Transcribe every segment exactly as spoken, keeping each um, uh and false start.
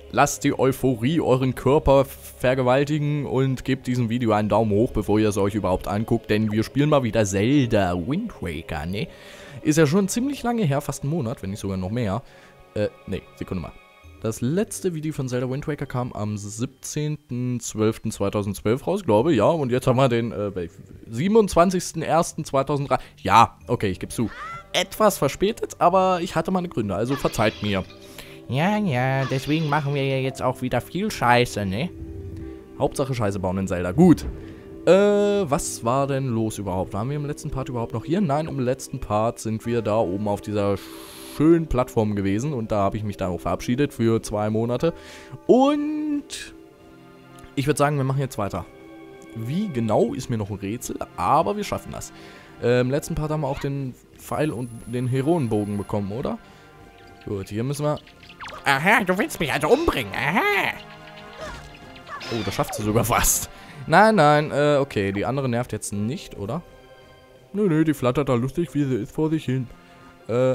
lasst die Euphorie euren Körper vergewaltigen und gebt diesem Video einen Daumen hoch, bevor ihr es euch überhaupt anguckt, denn wir spielen mal wieder Zelda Wind Waker, ne? Ist ja schon ziemlich lange her, fast einen Monat, wenn nicht sogar noch mehr. Äh, ne, Sekunde mal. Das letzte Video von Zelda Wind Waker kam am siebzehnten zwölften zweitausendzwölf raus, glaube ich, ja. Und jetzt haben wir den äh, siebenundzwanzigsten ersten zweitausenddrei. Ja, okay, ich gebe zu. Etwas verspätet, aber ich hatte meine Gründe, also verzeiht mir. Ja, ja, deswegen machen wir ja jetzt auch wieder viel Scheiße, ne? Hauptsache Scheiße bauen in Zelda. Gut. Äh, was war denn los überhaupt? Waren wir im letzten Part überhaupt noch hier? Nein, im letzten Part sind wir da oben auf dieser schönen Plattform gewesen. Und da habe ich mich dann auch verabschiedet für zwei Monate. Und ich würde sagen, wir machen jetzt weiter. Wie genau, ist mir noch ein Rätsel, aber wir schaffen das. Äh, Im letzten Part haben wir auch den Pfeil und den Heroenbogen bekommen, oder? Gut, hier müssen wir... Aha, du willst mich also umbringen, aha. Oh, das schafft sie sogar fast. Nein, nein, äh, okay, die andere nervt jetzt nicht, oder? Nö, nö, die flattert da lustig, wie sie ist, vor sich hin. Äh...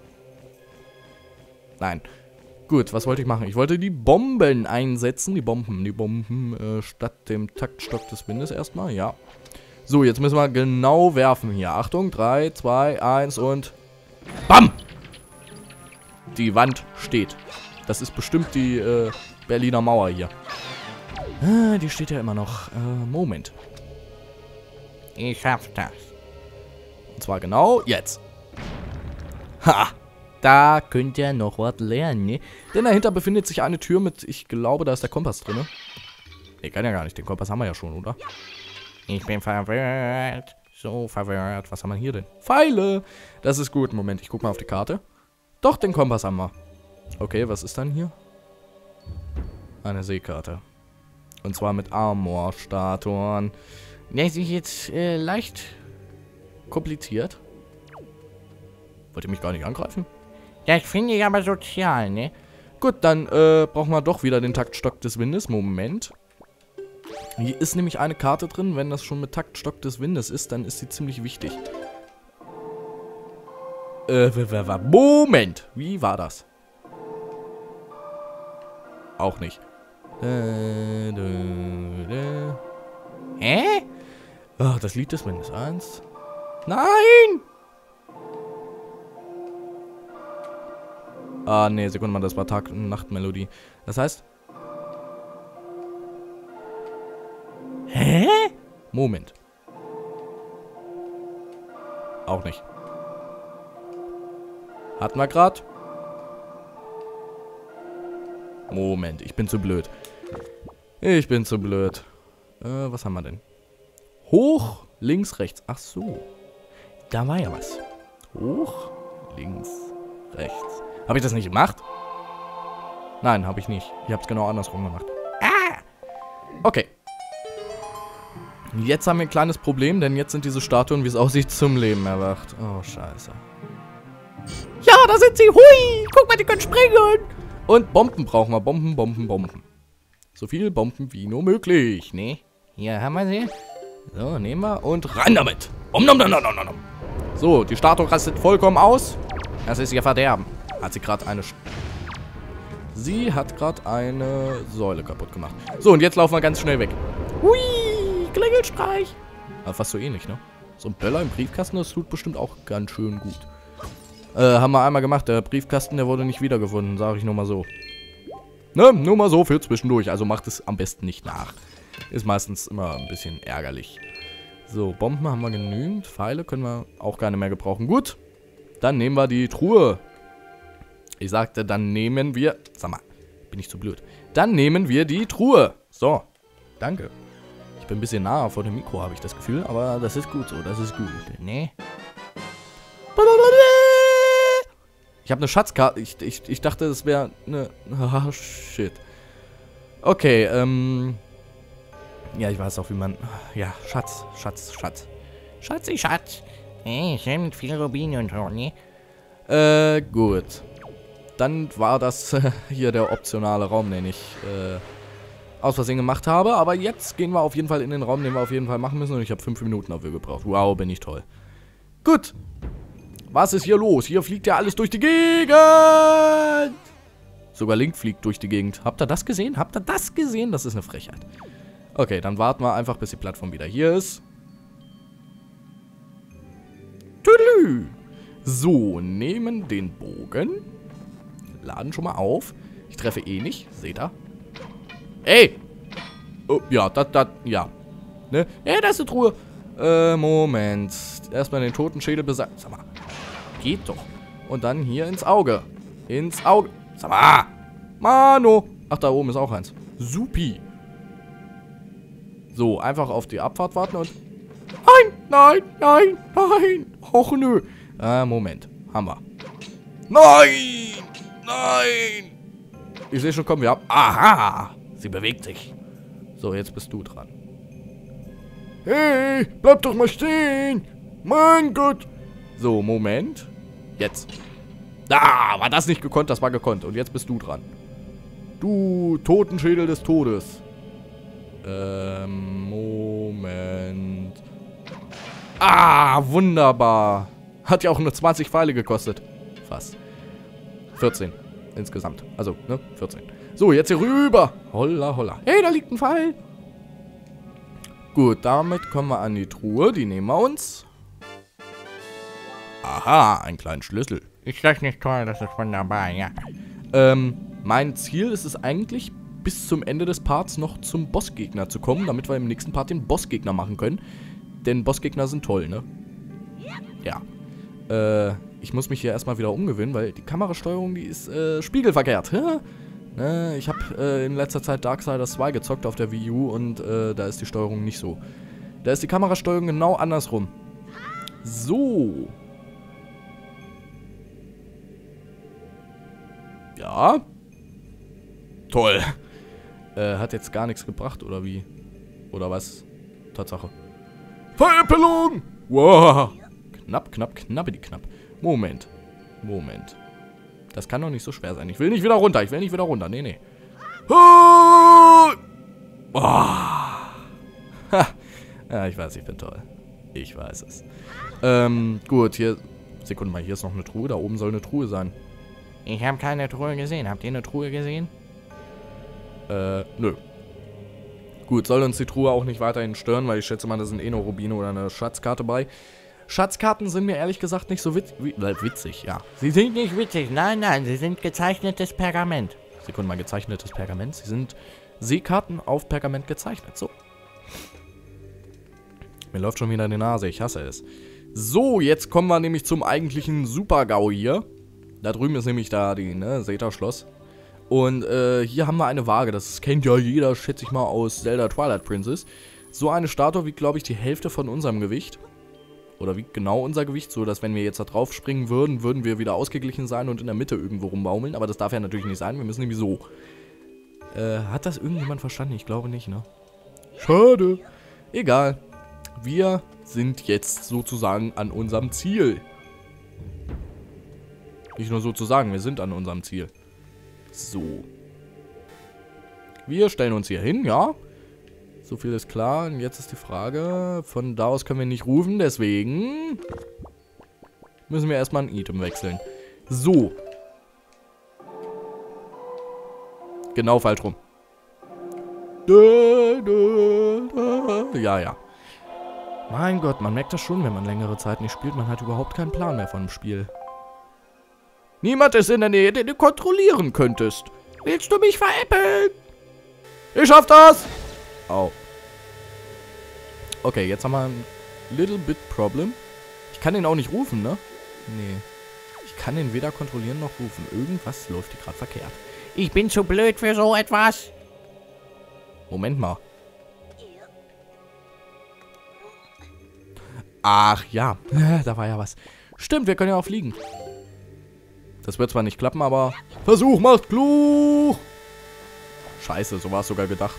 Nein. Gut, was wollte ich machen? Ich wollte die Bomben einsetzen, die Bomben, die Bomben, äh, statt dem Taktstock des Windes erstmal, ja. So, jetzt müssen wir genau werfen hier. Achtung, drei, zwei, eins und... BAM! Die Wand steht. Das ist bestimmt die äh, Berliner Mauer hier. Ah, die steht ja immer noch. Äh, Moment. Ich schaff das. Und zwar genau jetzt. Ha! Da könnt ihr noch was lernen, ne? Denn dahinter befindet sich eine Tür mit, ich glaube, da ist der Kompass drin. Ne, kann ja gar nicht. Den Kompass haben wir ja schon, oder? Ich bin verwirrt. So verwirrt. Was haben wir hier denn? Pfeile! Das ist gut. Moment, ich guck mal auf die Karte. Doch, den Kompass haben wir. Okay, was ist dann hier? Eine Seekarte. Und zwar mit Armor-Statuen. Das ist jetzt äh, leicht kompliziert. Wollt ihr mich gar nicht angreifen? Das finde ich aber sozial, ne? Gut, dann äh, brauchen wir doch wieder den Taktstock des Windes. Moment. Hier ist nämlich eine Karte drin. Wenn das schon mit Taktstock des Windes ist, dann ist sie ziemlich wichtig. Äh, Moment. Wie war das? Auch nicht. Äh, dö, dö. Hä? Oh, das Lied des Windes. Eins. Nein! Ah, nee, Sekunde mal, das war Tag- und Nachtmelodie. Das heißt... Hä? Moment. Auch nicht. Hatten wir gerade? Moment, ich bin zu blöd. Ich bin zu blöd. Äh, was haben wir denn? Hoch, links, rechts. Ach so. Da war ja was. Hoch, links, rechts. Habe ich das nicht gemacht? Nein, habe ich nicht. Ich habe es genau andersrum gemacht. Ah! Okay. Jetzt haben wir ein kleines Problem, denn jetzt sind diese Statuen, wie es aussieht, zum Leben erwacht. Oh, scheiße. Ja, da sind sie. Hui! Guck mal, die können springen. Und Bomben brauchen wir. Bomben, Bomben, Bomben. So viele Bomben wie nur möglich, ne? Hier haben wir sie. So, nehmen wir und rein damit. Om, nom, nom, nom, nom, nom. So, die Statue rastet vollkommen aus. Das ist ihr Verderben. Hat sie gerade eine... Sch sie hat gerade eine Säule kaputt gemacht. So, und jetzt laufen wir ganz schnell weg. Hui! Klingelstreich! Aber fast so ähnlich, ne? So ein Böller im Briefkasten, das tut bestimmt auch ganz schön gut. Äh, haben wir einmal gemacht. Der Briefkasten, der wurde nicht wiedergefunden, sage ich nur mal so. Ne, nur mal so für zwischendurch. Also macht es am besten nicht nach. Ist meistens immer ein bisschen ärgerlich. So, Bomben haben wir genügend. Pfeile können wir auch gerne mehr gebrauchen. Gut, dann nehmen wir die Truhe. Ich sagte, dann nehmen wir... Sag mal, bin ich zu blöd. Dann nehmen wir die Truhe. So, danke. Ich bin ein bisschen nahe vor dem Mikro, habe ich das Gefühl. Aber das ist gut so, das ist gut. Ne? Ich habe eine Schatzkarte. Ich, ich, ich dachte, das wäre eine... Ah, shit. Okay, ähm... ja, ich weiß auch, wie man... Ja, Schatz, Schatz, Schatz. Schatzi, Schatz. Hey, schön mit viel Rubine und so, ne? Äh, gut. Dann war das äh, hier der optionale Raum, den ich äh, aus Versehen gemacht habe. Aber jetzt gehen wir auf jeden Fall in den Raum, den wir auf jeden Fall machen müssen. Und ich habe fünf Minuten dafür gebraucht. Wow, bin ich toll. Gut. Was ist hier los? Hier fliegt ja alles durch die Gegend. Sogar Link fliegt durch die Gegend. Habt ihr das gesehen? Habt ihr das gesehen? Das ist eine Frechheit. Okay, dann warten wir einfach, bis die Plattform wieder hier ist. Tüdelü. So, nehmen den Bogen. Laden schon mal auf. Ich treffe eh nicht. Seht ihr? Ey! Oh, ja, das, das, ja. Ne? Ey, da ist eine Truhe. Äh, Moment. Erstmal den Totenschädel beseitigen. Sag mal. Geht doch. Und dann hier ins Auge. Ins Auge. Sag mal. Mano. Ach, da oben ist auch eins. Supi. So, einfach auf die Abfahrt warten und... Nein, nein, nein, nein. Och, nö. Äh, Moment. Haben wir. Nein! Nein! Ich sehe schon, kommen wir ab. Aha! Sie bewegt sich. So, jetzt bist du dran. Hey, bleib doch mal stehen! Mein Gott! So, Moment. Jetzt. Ah, war das nicht gekonnt? Das war gekonnt. Und jetzt bist du dran. Du Totenschädel des Todes. Ähm, Moment. Ah, wunderbar. Hat ja auch nur zwanzig Pfeile gekostet. Fast. vierzehn insgesamt. Also, ne? vierzehn. So, jetzt hier rüber. Holla, holla. Hey, da liegt ein Pfeil. Gut, damit kommen wir an die Truhe. Die nehmen wir uns. Aha, einen kleinen Schlüssel. Ist das nicht toll? Das ist wunderbar, ja. Ähm, mein Ziel ist es eigentlich, bis zum Ende des Parts noch zum Bossgegner zu kommen, damit wir im nächsten Part den Bossgegner machen können. Denn Bossgegner sind toll, ne? Ja. Äh, ich muss mich hier erstmal wieder umgewöhnen, weil die Kamerasteuerung, die ist äh, spiegelverkehrt. Ne? Ich habe äh, in letzter Zeit Darksiders zwei gezockt auf der Wii U und äh, da ist die Steuerung nicht so. Da ist die Kamerasteuerung genau andersrum. So. Ja. Toll. Äh, hat jetzt gar nichts gebracht, oder wie? Oder was? Tatsache. Veräppelung! Wow. Knapp, knapp, knappe die knapp. Moment. Moment. Das kann doch nicht so schwer sein. Ich will nicht wieder runter. Ich will nicht wieder runter. Nee, nee. Oh. Ja, ich weiß, ich bin toll. Ich weiß es. Ähm, gut, hier... Sekunde mal, hier ist noch eine Truhe. Da oben soll eine Truhe sein. Ich habe keine Truhe gesehen. Habt ihr eine Truhe gesehen? Äh, nö. Gut, soll uns die Truhe auch nicht weiterhin stören, weil ich schätze mal, da sind eh noch Rubine oder eine Schatzkarte bei. Schatzkarten sind mir ehrlich gesagt nicht so witz witzig, ja. Sie sind nicht witzig, nein, nein, sie sind gezeichnetes Pergament. Sekunde mal, gezeichnetes Pergament. Sie sind Seekarten auf Pergament gezeichnet, so. Mir läuft schon wieder die Nase, ich hasse es. So, jetzt kommen wir nämlich zum eigentlichen Super-GAU hier. Da drüben ist nämlich da die, ne, Zeta-Schloss. Und äh, hier haben wir eine Waage, das kennt ja jeder, schätze ich mal, aus Zelda Twilight Princess. So eine Statue wiegt, glaube ich, die Hälfte von unserem Gewicht. Oder wiegt genau unser Gewicht, so dass wenn wir jetzt da drauf springen würden, würden wir wieder ausgeglichen sein und in der Mitte irgendwo rumbaumeln. Aber das darf ja natürlich nicht sein, wir müssen nämlich so. Äh, hat das irgendjemand verstanden? Ich glaube nicht, ne? Schade. Egal. Wir sind jetzt sozusagen an unserem Ziel. Nicht nur sozusagen, wir sind an unserem Ziel. So. Wir stellen uns hier hin, ja. So viel ist klar. Und jetzt ist die Frage, von da aus können wir nicht rufen, deswegen müssen wir erstmal ein Item wechseln. So. Genau falsch rum. Ja, ja. Mein Gott, man merkt das schon, wenn man längere Zeit nicht spielt. Man hat überhaupt keinen Plan mehr von dem Spiel. Niemand ist in der Nähe, den du kontrollieren könntest. Willst du mich veräppeln? Ich schaff das! Au. Okay, jetzt haben wir ein little bit problem. Ich kann den auch nicht rufen, ne? Nee. Ich kann den weder kontrollieren noch rufen. Irgendwas läuft hier gerade verkehrt. Ich bin zu blöd für so etwas. Moment mal. Ach ja, da war ja was. Stimmt, wir können ja auch fliegen. Das wird zwar nicht klappen, aber Versuch macht klug. Scheiße, so war es sogar gedacht.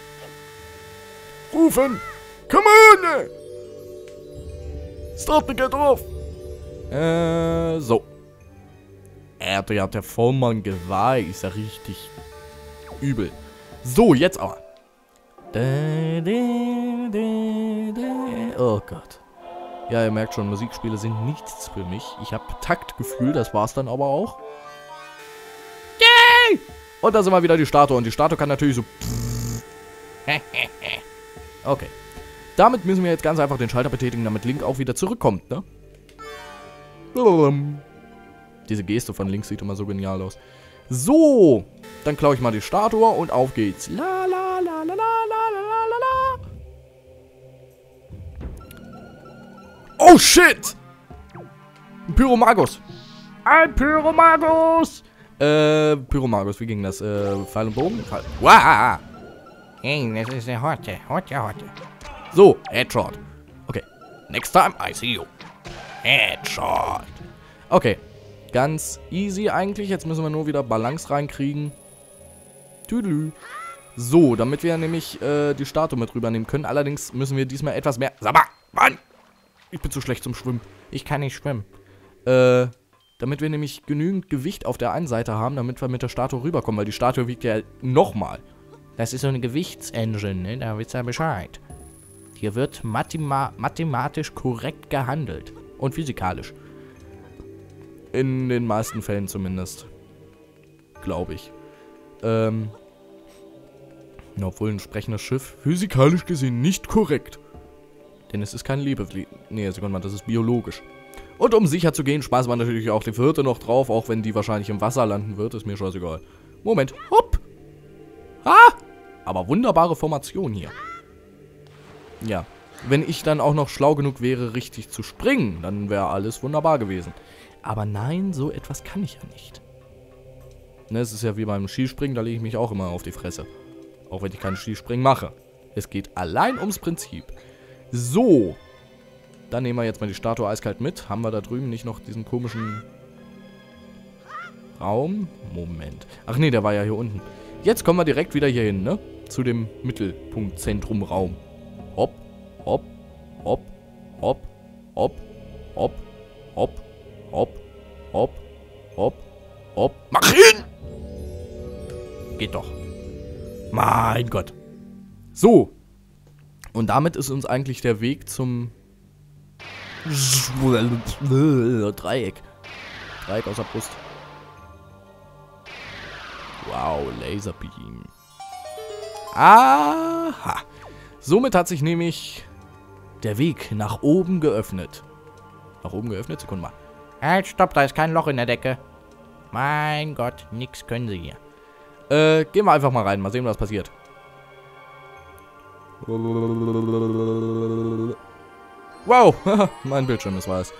Rufen! Come on! Start the get off! Äh, so. Er hat ja der Vollmann Geweih, ist ja richtig übel. So, jetzt aber. Oh Gott. Ja, ihr merkt schon, Musikspiele sind nichts für mich. Ich habe Taktgefühl, das war's dann aber auch. Yay! Und da sind wir wieder die Statue. Und die Statue kann natürlich so... Okay. Damit müssen wir jetzt ganz einfach den Schalter betätigen, damit Link auch wieder zurückkommt, ne? Diese Geste von Link sieht immer so genial aus. So, dann klaue ich mal die Statue und auf geht's. La la la la la la la la la. Oh shit! Ein Pyromagus. Ein Pyromagus! Äh, Pyromagus, wie ging das? Äh, Pfeil und Bogen? Pfeil. Wow! Hey, das ist der Horte. Horte, Horte. So, Headshot. Okay. Next time, I see you. Headshot. Okay. Ganz easy eigentlich. Jetzt müssen wir nur wieder Balance reinkriegen. Tüdelü. So, damit wir nämlich äh, die Statue mit rübernehmen können. Allerdings müssen wir diesmal etwas mehr... Sag mal, Mann! Ich bin zu schlecht zum Schwimmen. Ich kann nicht schwimmen. Äh, damit wir nämlich genügend Gewicht auf der einen Seite haben, damit wir mit der Statue rüberkommen. Weil die Statue wiegt ja nochmal. Das ist so eine Gewichtsengine, ne? Da wisst ihr Bescheid. Hier wird mathema mathematisch korrekt gehandelt. Und physikalisch. In den meisten Fällen zumindest. Glaube ich. Ähm. Obwohl ein sprechendes Schiff physikalisch gesehen nicht korrekt. Denn es ist kein Lebewesen. Nee, Sekunde mal, das ist biologisch. Und um sicher zu gehen, schmeißt man natürlich auch die vierte noch drauf, auch wenn die wahrscheinlich im Wasser landen wird. Ist mir scheißegal. Moment. Hopp! Ah! Aber wunderbare Formation hier. Ja. Wenn ich dann auch noch schlau genug wäre, richtig zu springen, dann wäre alles wunderbar gewesen. Aber nein, so etwas kann ich ja nicht. Ne, es ist ja wie beim Skispringen, da lege ich mich auch immer auf die Fresse. Auch wenn ich keinen Skispringen mache. Es geht allein ums Prinzip. So. Dann nehmen wir jetzt mal die Statue eiskalt mit. Haben wir da drüben nicht noch diesen komischen Raum? Moment. Ach nee, der war ja hier unten. Jetzt kommen wir direkt wieder hier hin, ne? Zu dem Mittelpunkt-Zentrum-Raum. Hopp, hopp, hopp, hopp, hopp, hopp, hopp, hopp, hopp, hopp, hopp. Mach hin! Geht doch. Mein Gott. So. Und damit ist uns eigentlich der Weg zum Dreieck. Dreieck aus der Brust. Wow, Laserbeam. Aha. Somit hat sich nämlich der Weg nach oben geöffnet. Nach oben geöffnet? Sekunde mal. Halt, stopp, da ist kein Loch in der Decke. Mein Gott, nix können sie hier. Äh, gehen wir einfach mal rein. Mal sehen, was passiert. Wow, mein Bildschirm ist weiß.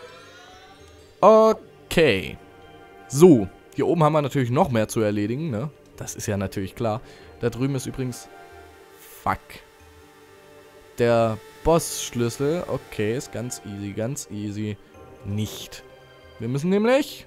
Okay. So, hier oben haben wir natürlich noch mehr zu erledigen, ne? Das ist ja natürlich klar. Da drüben ist übrigens... Fuck. Der Bossschlüssel. Okay, ist ganz easy, ganz easy. Nicht. Wir müssen nämlich...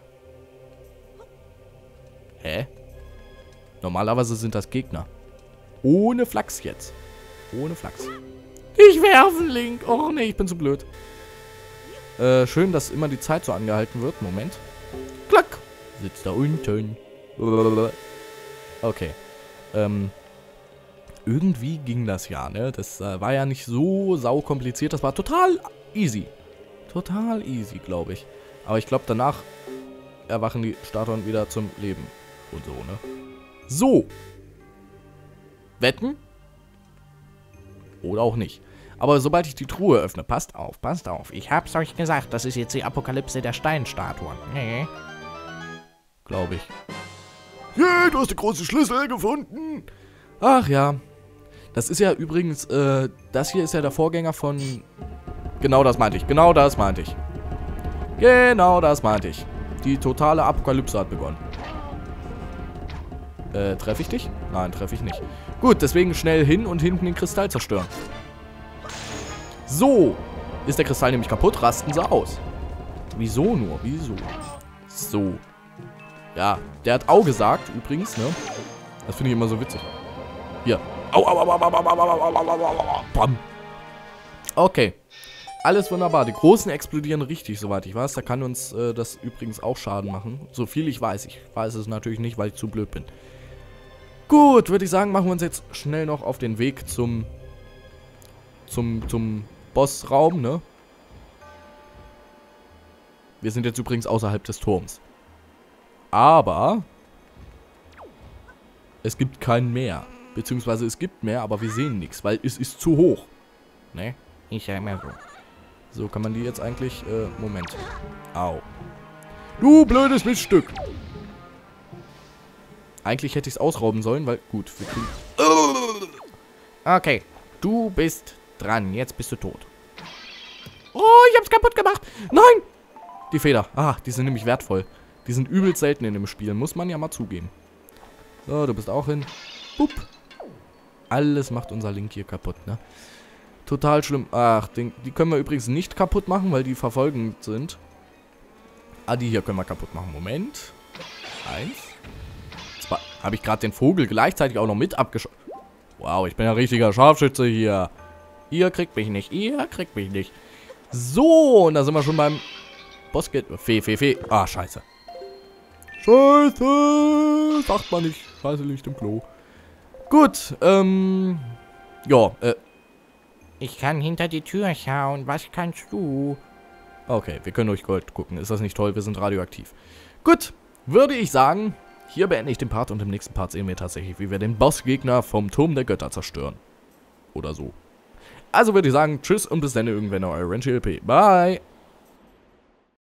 Hä? Normalerweise sind das Gegner. Ohne Flachs jetzt. Ohne Flachs. Ich werfe Link. Oh nee, ich bin zu blöd. Äh, schön, dass immer die Zeit so angehalten wird. Moment. Klack. Sitzt da unten. Okay. Ähm. Irgendwie ging das ja, ne? Das äh, war ja nicht so saukompliziert. Das war total easy. Total easy, glaube ich. Aber ich glaube, danach erwachen die Statuen wieder zum Leben. Und so, ne? So. Wetten? Oder auch nicht. Aber sobald ich die Truhe öffne, passt auf, passt auf. Ich hab's euch gesagt, das ist jetzt die Apokalypse der Steinstatuen. Nee. Glaube ich. Yeah, du hast den großen Schlüssel gefunden. Ach ja. Das ist ja übrigens, äh, das hier ist ja der Vorgänger von... Genau das meinte ich, genau das meinte ich. Genau das meinte ich. Die totale Apokalypse hat begonnen. Äh, treffe ich dich? Nein, treffe ich nicht. Gut, deswegen schnell hin und hinten den Kristall zerstören. So. Ist der Kristall nämlich kaputt, rasten sie aus. Wieso nur? Wieso? So. Ja, der hat Au gesagt, übrigens, ne? Das finde ich immer so witzig. Hier. Au, au, au, au, au, au, au, au, au, bam. Okay. Alles wunderbar. Die Großen explodieren richtig, soweit ich weiß. Da kann uns äh, das übrigens auch Schaden machen. So viel ich weiß. Ich weiß es natürlich nicht, weil ich zu blöd bin. Gut, würde ich sagen, machen wir uns jetzt schnell noch auf den Weg zum zum zum Bossraum, ne? Wir sind jetzt übrigens außerhalb des Turms. Aber Es gibt kein Meer. Beziehungsweise es gibt Meer, aber wir sehen nichts, weil es ist zu hoch. Ne? Ich sag mal so. So, kann man die jetzt eigentlich... Äh, Moment. Au. Du blödes Miststück. Eigentlich hätte ich es ausrauben sollen, weil... Gut, wir kriegen... Okay, du bist dran. Jetzt bist du tot. Oh, ich hab's kaputt gemacht. Nein! Die Feder. Ah, die sind nämlich wertvoll. Die sind übel selten in dem Spiel. Muss man ja mal zugeben. So, du bist auch hin. Bup. Alles macht unser Link hier kaputt, ne? Total schlimm. Ach, den, die können wir übrigens nicht kaputt machen, weil die verfolgend sind. Ah, die hier können wir kaputt machen. Moment. Eins. Zwei. Habe ich gerade den Vogel gleichzeitig auch noch mit abgeschossen. Wow, ich bin ja richtiger Scharfschütze hier. Ihr kriegt mich nicht. Ihr kriegt mich nicht. So, und da sind wir schon beim Boss. Fee, Fee, Fee. Ah, scheiße. Scheiße. Sagt man nicht. Scheiße liegt im Klo. Gut, ähm. Ja, äh. Ich kann hinter die Tür schauen. Was kannst du? Okay, wir können durch Gold gucken. Ist das nicht toll? Wir sind radioaktiv. Gut, würde ich sagen, hier beende ich den Part und im nächsten Part sehen wir tatsächlich, wie wir den Bossgegner vom Turm der Götter zerstören. Oder so. Also würde ich sagen, tschüss und bis dann irgendwann, euer Renchi L P. Bye!